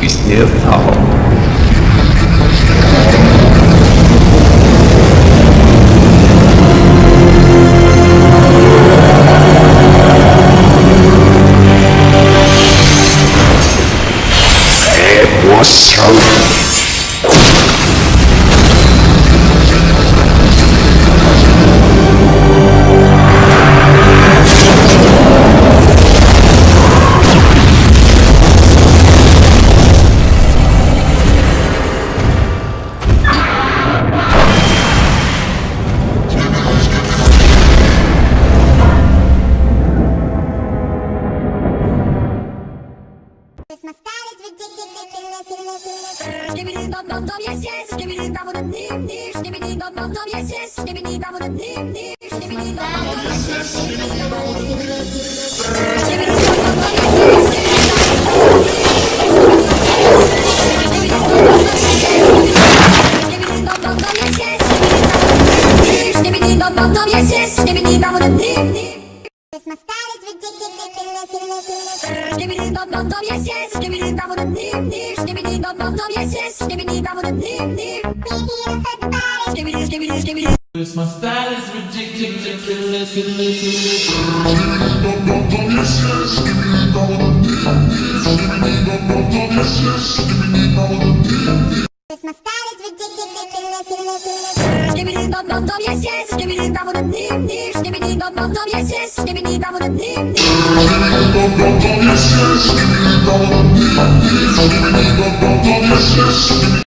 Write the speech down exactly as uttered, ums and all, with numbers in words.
is near foul. Was thrown. My style is ridiculous. Skibbity bum bum bum, yes yes. Skibbity bum bum nip nip. Skibbity bum bum bum, yes yes. Skibbity bum bum nip nip. Skibbity bum bum bum, yes yes. Skibbity bum bum bum, yes yes. Skibbity bum bum bum, yes yes. Skibbity bum bum bum, yes yes. Skibbity bum bum nip nip. My style is ridiculous. Skibbity bum bum bum, yes yes. Skibbity bum bum nip nip. Skibbity bum bum bum, yes yes. Skibbity bum bum nip nip. Skibbity skibbity skibbity. My style is ridiculous, ridiculous. Bum bum bum, yes yes. Skibbity bum bum nip nip. Skibbity bum bum bum, yes yes. Skibbity bum bum nip nip. My style is ridiculous. Skibbity bum bum bum, yes yes. Skibbity bum bum nip nip. Skibbity bum bum bum, yes yes. Skibbity bum bum nip nip. Skibbity bum bum bum, yes yes. Skibbity bum bum nip nip. Skibbity bum bum bum, yes yes.